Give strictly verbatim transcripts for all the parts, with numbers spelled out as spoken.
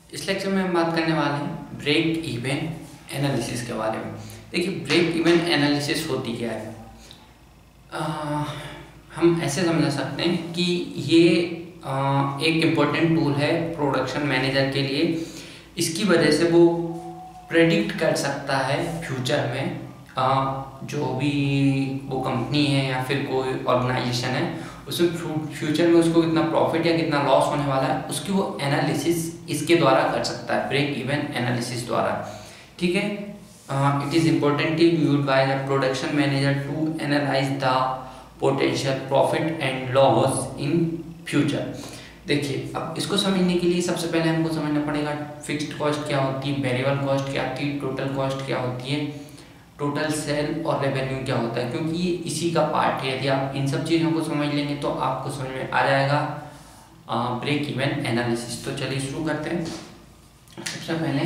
इस लेक्चर में हम बात करने वाले हैं ब्रेक इवन एनालिसिस के बारे में। देखिए, ब्रेक इवन एनालिसिस होती क्या है। आ, हम ऐसे समझ सकते हैं कि ये आ, एक इम्पोर्टेंट टूल है प्रोडक्शन मैनेजर के लिए। इसकी वजह से वो प्रेडिक्ट कर सकता है फ्यूचर में आ, जो भी वो कंपनी है या फिर कोई ऑर्गेनाइजेशन है उसमें फ्यूचर में उसको कितना प्रॉफिट या कितना लॉस होने वाला है, उसकी वो एनालिसिस इसके द्वारा कर सकता है, ब्रेक इवन एनालिसिस द्वारा। ठीक है, it is important used by the production manager to analyse the potential profit and loss in future. देखिए, अब इसको समझने के लिए सबसे पहले हमको समझना पड़ेगा फिक्स्ड कॉस्ट क्या होती है, वेरिएबल कॉस्ट क्या होती है, टोटल कॉस्ट क्या होती है, टोटल सेल और रेवेन्यू क्या होता है, क्योंकि ये इसी का पार्ट है। यदि आप इन सब चीज़ों को समझ लेंगे तो आपको समझ में आ जाएगा ब्रेक इवन एनालिसिस। तो चलिए शुरू करते हैं। सबसे पहले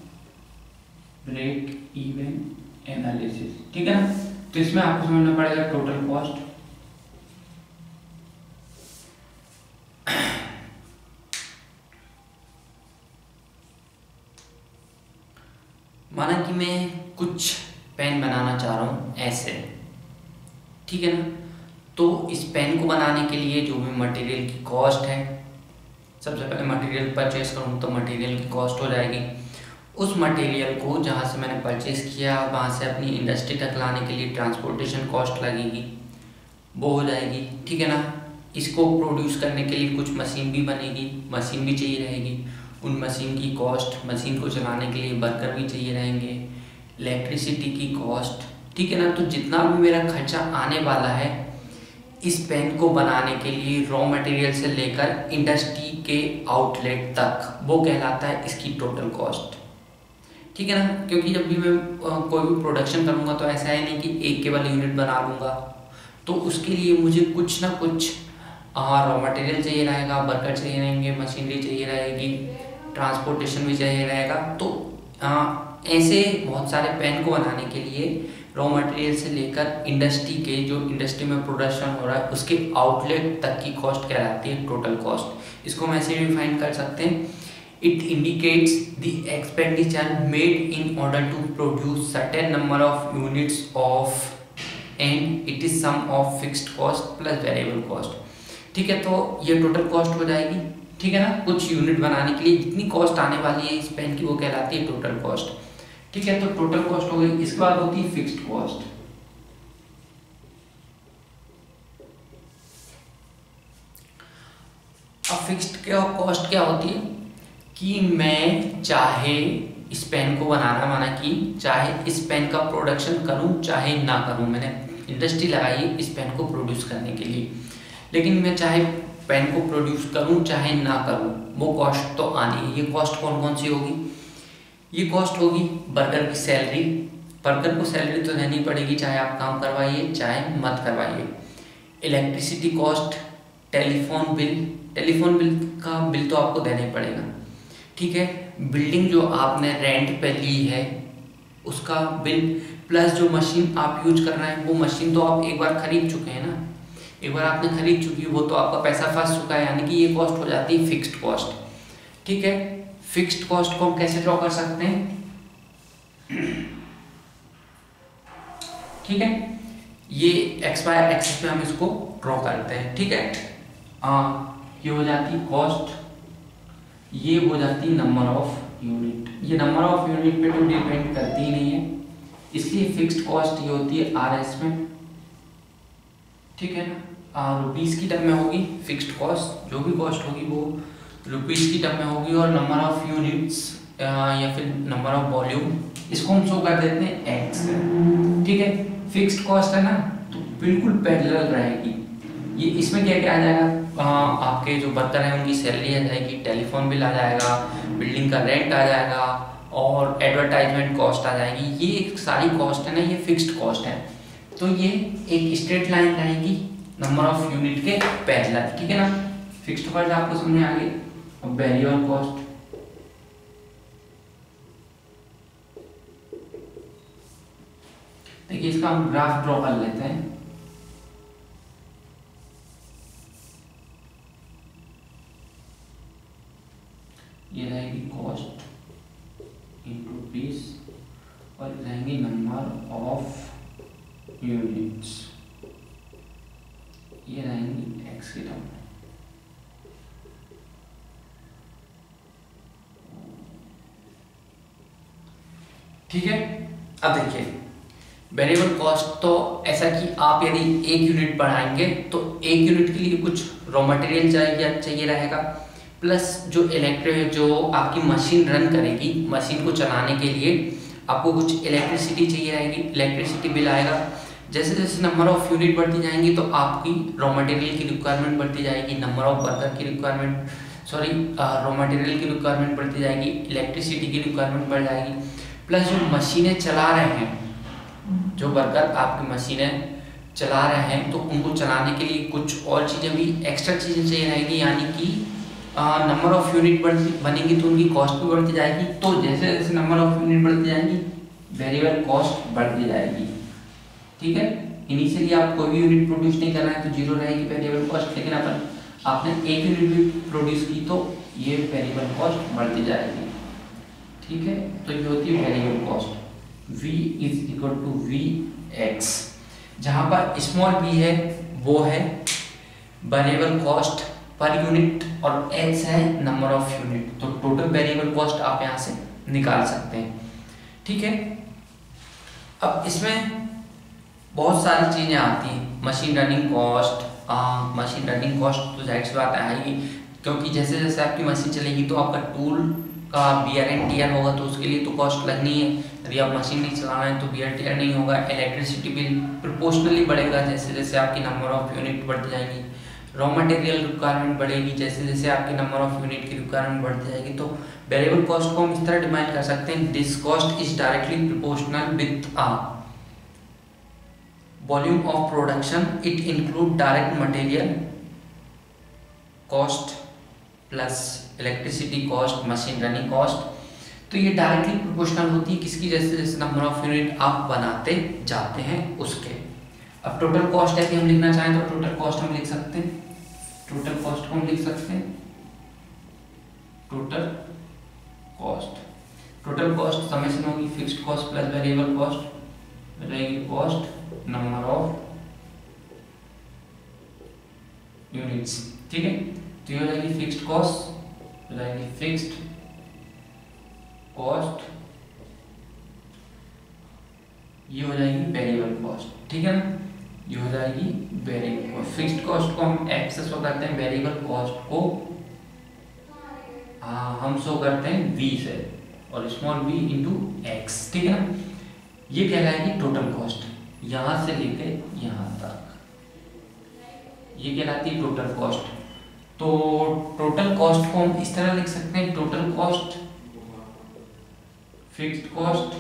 ब्रेक इवन एनालिसिस, ठीक है ना। तो इसमें आपको समझना पड़ेगा टोटल कॉस्ट, माना कि मैं कुछ पेन बनाना चाह रहा हूँ ऐसे, ठीक है ना। तो इस पेन को बनाने के लिए जो भी मटेरियल की कॉस्ट है, सबसे पहले मटेरियल परचेस करूँ तो मटेरियल की कॉस्ट हो जाएगी। उस मटेरियल को जहाँ से मैंने परचेस किया वहाँ से अपनी इंडस्ट्री तक लाने के लिए ट्रांसपोर्टेशन कॉस्ट लगेगी, वो हो जाएगी, ठीक है ना। इसको प्रोड्यूस करने के लिए कुछ मशीन भी बनेगी, मशीन भी चाहिए रहेगी, उन मशीन की कॉस्ट, मशीन को चलाने के लिए वर्कर भी चाहिए रहेंगे, इलेक्ट्रिसिटी की कॉस्ट, ठीक है ना। तो जितना भी मेरा खर्चा आने वाला है इस पेन को बनाने के लिए रॉ मटेरियल से लेकर इंडस्ट्री के आउटलेट तक, वो कहलाता है इसकी टोटल कॉस्ट, ठीक है ना। क्योंकि जब भी मैं कोई भी प्रोडक्शन करूँगा तो ऐसा है नहीं कि एक केवल यूनिट बना लूँगा, तो उसके लिए मुझे कुछ ना कुछ रॉ मटेरियल चाहिए रहेगा, वर्कर चाहिए रहेंगे, मशीनरी चाहिए रहेगी, ट्रांसपोर्टेशन भी चाहिए रहेगा। तो आ, ऐसे बहुत सारे पेन को बनाने के लिए रॉ मटेरियल से लेकर इंडस्ट्री के, जो इंडस्ट्री में प्रोडक्शन हो रहा है उसके आउटलेट तक की कॉस्ट कहलाती है टोटल कॉस्ट। इसको हम ऐसे डिफाइन कर सकते हैं, it indicates the expenditure made in order to produce certain number of units of and it is sum of fixed cost plus variable cost, ठीक है। तो ये टोटल कॉस्ट हो जाएगी, ठीक है ना। कुछ यूनिट बनाने के लिए जितनी कॉस्ट आने वाली है इस पेन की वो कहलाती है टोटल कॉस्ट, ठीक है। तो टोटल कॉस्ट हो गई। इसके बाद होती है फिक्स्ड कॉस्ट। अब फिक्स्ड कॉस्ट क्या होती है कि मैं चाहे इस पेन को बनाना, माना कि चाहे इस पेन का प्रोडक्शन करूं चाहे ना करूं, मैंने इंडस्ट्री लगाई इस पेन को प्रोड्यूस करने के लिए, लेकिन मैं चाहे पेन को प्रोड्यूस करूं चाहे ना करूं, वो कॉस्ट तो आनी है। ये कॉस्ट कौन कौन सी होगी? ये कॉस्ट होगी वर्कर की सैलरी, वर्कर को सैलरी तो देनी पड़ेगी चाहे आप काम करवाइए चाहे मत करवाइए। Electricity cost, telephone bill, telephone bill का बिल तो आपको देना ही पड़ेगा, ठीक है। बिल्डिंग जो आपने रेंट पे ली है उसका बिल, प्लस जो मशीन आप यूज कर रहे हैं वो मशीन तो आप एक बार खरीद चुके हैं ना, एक बार आपने खरीद चुकी है वो तो आपका पैसा फंस चुका है, यानी कि ये कॉस्ट हो जाती है फिक्स्ड कॉस्ट, ठीक है। फिक्स्ड कॉस्ट को हम कैसे ड्रॉ कर सकते हैं, ठीक है। ये एक्स वाई एक्सिस पे हम इसको ड्रॉ करते हैं, ठीक है। आ, ये हो जाती है कॉस्ट, ये हो जाती है नंबर ऑफ यूनिट। ये नंबर ऑफ यूनिट पे तो डिपेंड करती ही नहीं है, इसलिए फिक्स्ड कॉस्ट ये होती है आर एस में, ठीक है ना। रुपीस की टर्म में होगी फिक्स्ड कॉस्ट, जो भी कॉस्ट होगी वो रुपीस की टर्म में होगी, और नंबर ऑफ यूनिट्स या फिर नंबर ऑफ वॉल्यूम इसको हम शो कर देते हैं एक्स, ठीक है। फिक्स्ड कॉस्ट है ना, तो बिल्कुल पैरेलल रहेगी। ये इसमें क्या क्या आ जाएगा, आ, आपके जो वर्कर हैं उनकी सैलरी आ जाएगी, टेलीफोन बिल आ जाएगा, बिल्डिंग का रेंट आ जाएगा और एडवर्टाइजमेंट कॉस्ट आ जाएगी। ये सारी कॉस्ट है ना, ये फिक्स्ड कॉस्ट है। तो ये एक स्ट्रेट लाइन रहेगी नंबर ऑफ यूनिट के पैरेलल, ठीक है ना। फिक्स्ड कॉस्ट आपको समझ में आ गई। अब वेरिएबल कॉस्ट, देखिए इसका हम ग्राफ ड्रॉ कर लेते हैं। ये जाएगी कॉस्ट इंटू पीस और रहेंगी नंबर ऑफ यूनिट्स, ये रहेंगी एक्स की टर्म में। ठीक है, अब देखिए वेरिएबल कॉस्ट तो ऐसा कि आप यदि एक यूनिट बढ़ाएंगे तो एक यूनिट के लिए कुछ रॉ मटेरियल चाहिए चाहिए रहेगा, प्लस जो इलेक्ट्रिक जो आपकी मशीन रन करेगी, मशीन को चलाने के लिए आपको कुछ इलेक्ट्रिसिटी चाहिए रहेगी, इलेक्ट्रिसिटी बिल आएगा। जैसे जैसे नंबर ऑफ यूनिट बढ़ती जाएंगी तो आपकी रॉ मटेरियल की रिक्वायरमेंट बढ़ती जाएगी, नंबर ऑफ वर्कर की रिक्वायरमेंट सॉरी रॉ मटेरियल की रिक्वायरमेंट बढ़ती जाएगी, इलेक्ट्रिसिटी की रिक्वायरमेंट बढ़ जाएगी, प्लस जो मशीनें चला रहे हैं, जो वर्कर आपकी मशीनें चला रहे हैं तो उनको चलाने के लिए कुछ और चीज़ें भी एक्स्ट्रा चीज़ें चाहिए रहेगी, यानी कि नंबर ऑफ यूनिट बढ़ती बनेंगी तो उनकी कॉस्ट भी बढ़ती जाएगी। तो जैसे जैसे नंबर ऑफ यूनिट बढ़ती जाएंगी वेरिएबल कॉस्ट बढ़ती जाएगी। ठीक है, इनिशियली आप कोई भी यूनिट प्रोड्यूस नहीं कर रहे हैं तो जीरो रहेगी वेरिएबल कॉस्ट, लेकिन अपन आपने एक यूनिट भी प्रोड्यूस की तो ये वेरिएबल कॉस्ट बढ़ती जाएगी। ठीक है, तो ये होती है variable cost. V is equal to v x, जहां पर स्मॉल v है वो है वेरिएबल कॉस्ट पर यूनिट और x है नंबर ऑफ यूनिट, तो टोटल वेरिएबल कॉस्ट आप यहां से निकाल सकते हैं। ठीक है, अब इसमें बहुत सारी चीजें आती हैं, machine running cost, machine running cost तो जाहिर सी बात आएगी, क्योंकि जैसे जैसे आपकी मशीन चलेगी तो आपका टूल का बियर एंड टीयर होगा तो उसके लिए तो कॉस्ट लगनी है। यदि आप मशीन नहीं चलाना है तो बियर टीयर नहीं होगा। इलेक्ट्रिसिटी बिल प्रोपोर्शनली बढ़ेगा जैसे जैसे आपकी नंबर ऑफ यूनिट बढ़ती जाएगी। रॉ मटेरियल रिक्वायरमेंट बढ़ेगी जैसे जैसे आपकी नंबर ऑफ यूनिट की रिक्वायरमेंट बढ़ती जाएगी। तो वेरिएबल कॉस्ट को हम इस तरह डिफाइन कर सकते हैं, this cost is directly proportional with a volume of production, it include direct material cost plus electricity cost, machine running cost. तो ये डायरेक्टली प्रोपोर्शनल होती है किसकी, जैसे जैसे नंबर ऑफ यूनिट आप बनाते जाते हैं उसके। अब टोटल कॉस्ट यदि हम लिखना चाहें तो टोटल कॉस्ट हम लिख सकते हैं, टोटल कॉस्ट को हम लिख सकते हैं total cost. Total cost summation होगी fixed cost plus variable cost, रहेगी कॉस्ट नंबर ऑफ यूनिट्स। ठीक है, तो ये हो जाएगी फिक्स्ड कॉस्ट, हो जाएगी फिक्स्ड कॉस्ट, ये हो जाएगी वेरिएबल कॉस्ट। ठीक है ना, ये हो जाएगी वेरिएबल कॉस्ट। फिक्स्ड कॉस्ट को हम एक्स से शो करते हैं, वेरिएबल कॉस्ट को हाँ हम शो करते हैं वी से और स्मॉल वी इंटू एक्स। ठीक है ना, ये कहलाएगी टोटल कॉस्ट, यहां से लेके यहां तक ये कहलाती है टोटल कॉस्ट। तो टोटल कॉस्ट को हम इस तरह लिख सकते हैं, total cost fixed cost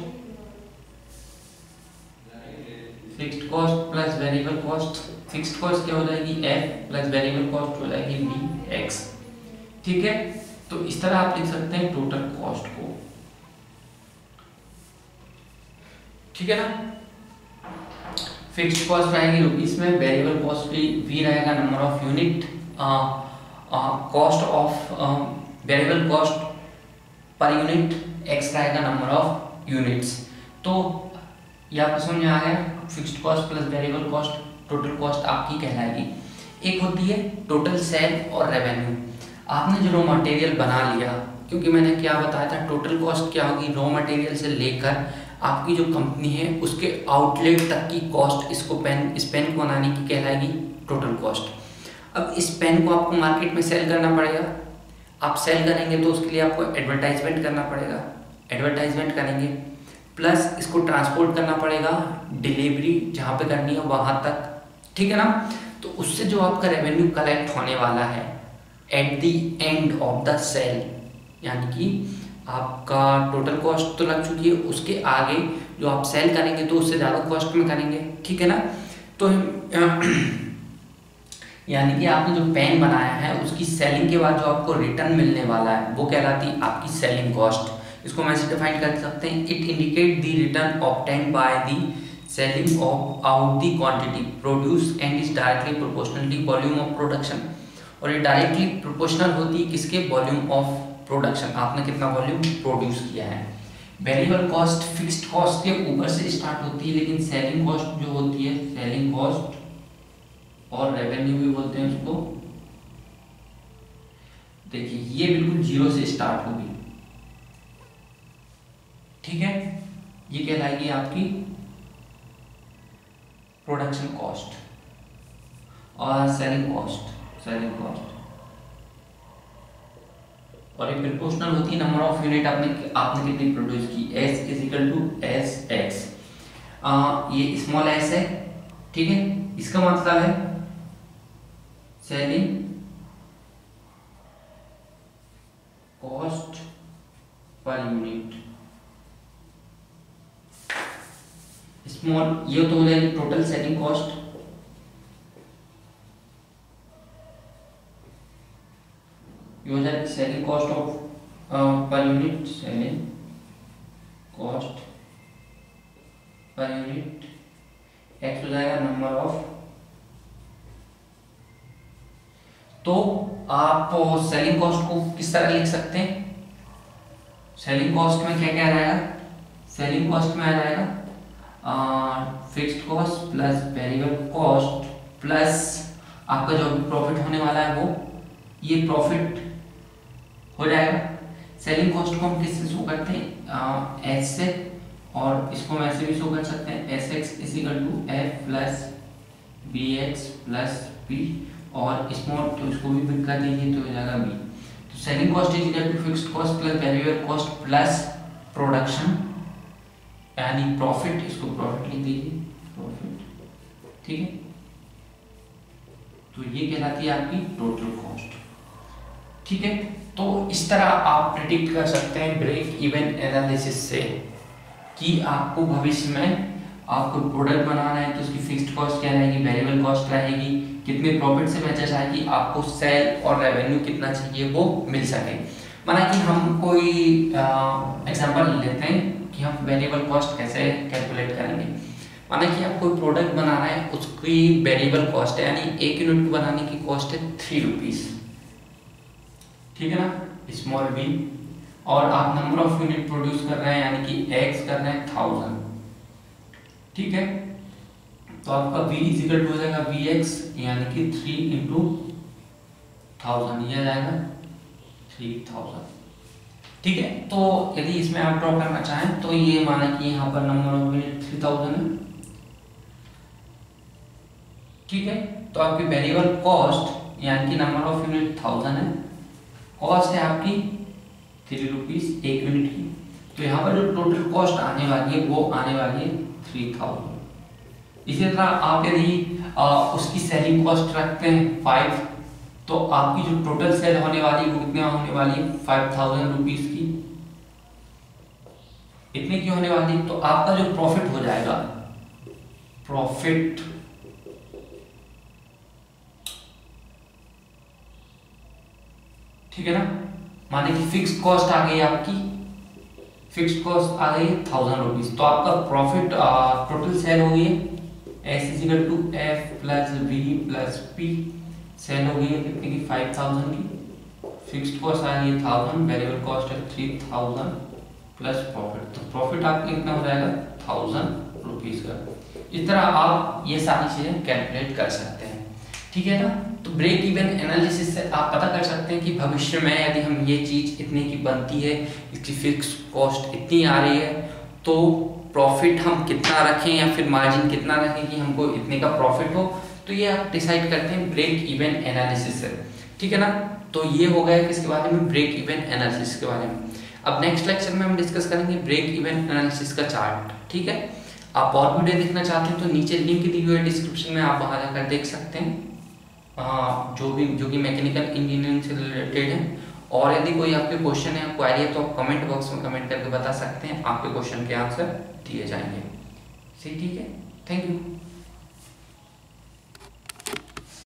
fixed cost plus variable cost. Fixed cost क्या हो जाएगी एफ प्लस वेरिएबल कॉस्ट हो जाएगी बी एक्स। ठीक है, तो इस तरह आप लिख सकते हैं टोटल कॉस्ट को। ठीक है ना, फिक्स्ड कॉस्ट रहेगी रुपीस में, वेरिएबल कॉस्ट भी वी रहेगा number of unit, cost of variable cost per unit x रहेगा नंबर ऑफ यूनिट्स। तो ये आपको समझ में आ गया, fixed cost plus variable cost total cost आपकी कहलाएगी। एक होती है टोटल सेल और रेवेन्यू। आपने जो रॉ मटेरियल बना लिया, क्योंकि मैंने क्या बताया था टोटल कॉस्ट क्या होगी, रॉ मटेरियल से लेकर आपकी जो कंपनी है उसके आउटलेट तक की कॉस्ट, इसको पेन इस पेन को बनाने की कहलाएगी टोटल कॉस्ट। अब इस पेन को आपको मार्केट में सेल करना पड़ेगा, आप सेल करेंगे तो उसके लिए आपको एडवर्टाइजमेंट करना पड़ेगा, एडवर्टाइजमेंट करेंगे प्लस इसको ट्रांसपोर्ट करना पड़ेगा, डिलीवरी जहाँ पे करनी है वहाँ तक। ठीक है ना, तो उससे जो आपका रेवेन्यू कलेक्ट होने वाला है at the end of the sale, यानी कि आपका टोटल कॉस्ट तो लग चुकी है, उसके आगे जो आप सेल करेंगे तो उससे ज़्यादा कॉस्ट में करेंगे। ठीक है ना, तो यानी कि आपने जो पेन बनाया है उसकी सेलिंग के बाद जो आपको रिटर्न मिलने वाला है वो कहलाती है आपकी सेलिंग कॉस्ट। इसको हम ऐसे डिफाइन कर सकते हैं, it indicate the return obtained by the selling of out the quantity produce and is directly proportional to volume of production. और ये डायरेक्टली प्रोपोर्शनल होती है किसके, वॉल्यूम ऑफ प्रोडक्शन, आपने कितना वॉल्यूम प्रोड्यूस किया है। वेरिएबल कॉस्ट फिक्स्ड कॉस्ट के ऊपर से स्टार्ट होती है, लेकिन सेलिंग कॉस्ट जो होती है, सेलिंग कॉस्ट और रेवेन्यू भी बोलते हैं उसको, देखिए ये बिल्कुल जीरो से स्टार्ट होगी, ठीक है। ये कहलाएगी आपकी प्रोडक्शन कॉस्ट और सेलिंग कॉस्ट, सेलिंग कॉस्ट और ये प्रोपोर्शनल होती है नंबर ऑफ यूनिट आपने आपने कितनी प्रोड्यूस की, S is equal to s x. ये स्मॉल s है, ठीक है। इसका मतलब है selling cost per unit, small ये तो हो जाएगी टोटल सेलिंग कॉस्ट, ये हो जाएगी selling cost of per unit, selling cost per unit, x हो जाएगा नंबर ऑफ। तो आप सेलिंग कॉस्ट को किस तरह लिख सकते हैं, सेलिंग कॉस्ट में क्या क्या आ जाएगा, सेलिंग कॉस्ट में आ जाएगा fixed cost plus variable cost plus आपका जो प्रॉफिट होने वाला है वो ये प्रॉफिट हो जाएगा। सेलिंग कॉस्ट को हम किससे शो करते हैं, एस से, और इसको हम ऐसे भी शो कर सकते हैं, s x is equal to f plus b x plus b, और स्मॉल तो इसको भी पिक कर दीजिए तो हो जाएगा बी। तो selling cost is equal to fixed cost plus variable cost plus production यानी प्रॉफिट, इसको प्रॉफिट लिख दीजिए, प्रॉफिट, ठीक है। तो ये कहलाती है आपकी टोटल कॉस्ट, ठीक है। तो इस तरह आप प्रेडिक्ट कर सकते हैं ब्रेक इवन एनालिसिस से कि आपको भविष्य में आपको प्रोडक्ट बनाना है तो उसकी फिक्स्ड कॉस्ट क्या रहेगी, वेरिएबल कॉस्ट रहेगी, कितने प्रॉफिट से बेचा जाएगी, आपको सेल और रेवेन्यू कितना चाहिए वो मिल सके। माना कि हम कोई एग्जांपल लेते हैं कि हम वेरिएबल कॉस्ट कैसे कैलकुलेट करेंगे। माना कि आप कोई प्रोडक्ट बनाना है, उसकी वेरिएबल कॉस्ट है यानी एक यूनिट को बनाने की कॉस्ट है थ्री रुपीज, ठीक है ना, स्मॉल बी, और आप नंबर ऑफ यूनिट प्रोड्यूस कर रहे हैं यानी कि एक्स कर रहे हैं थाउजेंड, ठीक है। तो आपका v इज इक्वल टू हो जाएगा वी एक्स यानी कि थ्री इंटू थाउजेंड, ये आ जाएगा थ्री थाउजेंड, ठीक है। तो यदि इसमें आप ड्रॉ करना चाहें तो ये माना कि यहाँ पर number of unit three thousand है, ठीक है। तो आपकी वेरिएबल कॉस्ट यानी कि नंबर ऑफ यूनिट थाउजेंड है, कॉस्ट है आपकी थ्री रुपीज एक यूनिट की, तो यहाँ पर जो टोटल कॉस्ट आने वाली है वो आने वाली है थ्री थाउजेंड। इसी तरह आप यदि उसकी सेलिंग कॉस्ट रखते हैं फाइव, तो आपकी जो टोटल सेल होने वाली है वो कितनी होने वाली है फाइव थाउजेंड रुपीज की, इतने की होने वाली। तो आपका जो प्रॉफिट हो जाएगा, प्रॉफिट ठीक है ना, माने कि फिक्स कॉस्ट आ गई आपकी, फिक्स कॉस्ट आ गई थाउजेंड रुपीज, तो आपका प्रॉफिट टोटल सेल हो गई है s is equal to f plus b plus p, sale हो गई है कितने की फाइव थाउजेंड की, फिक्स्ड कॉस्ट आ गई थाउजेंड, वेरिएबल कॉस्ट है थ्री थाउजेंड प्लस प्रॉफिट, तो प्रॉफिट आपका कितना हो जाएगा थाउजेंड रुपीज का। इस तरह आप ये सारी चीजें कैलकुलेट कर सकते हैं, ठीक है ना। तो ब्रेक इवन एनालिसिस से आप पता कर सकते हैं कि भविष्य में यदि हम ये चीज इतने की बनती है, इसकी फिक्स कॉस्ट इतनी आ रही है, तो प्रॉफिट हम कितना रखें या फिर मार्जिन कितना रखें कि हमको इतने का प्रॉफिट हो, तो ये आप डिसाइड करते हैं ब्रेक इवन एनालिसिस से, ठीक है ना। तो ये हो गया किसके बारे में, ब्रेक इवन एनालिसिस के बारे में। अब नेक्स्ट लेक्चर में हम डिस्कस करेंगे ब्रेक इवन एनालिसिस का चार्ट, ठीक है। आप और वीडियो देखना चाहते हैं तो नीचे लिंक दी हुई है डिस्क्रिप्शन में, आप वहां जाकर देख सकते हैं, आ, जो भी जो कि मैकेनिकल इंजीनियरिंग से रिलेटेड है। और यदि कोई आपके क्वेश्चन है, क्वेरी है, तो आप कमेंट बॉक्स में कमेंट करके बता सकते हैं, आपके क्वेश्चन के आंसर दिए जाएंगे। ठीक है, थैंक यू।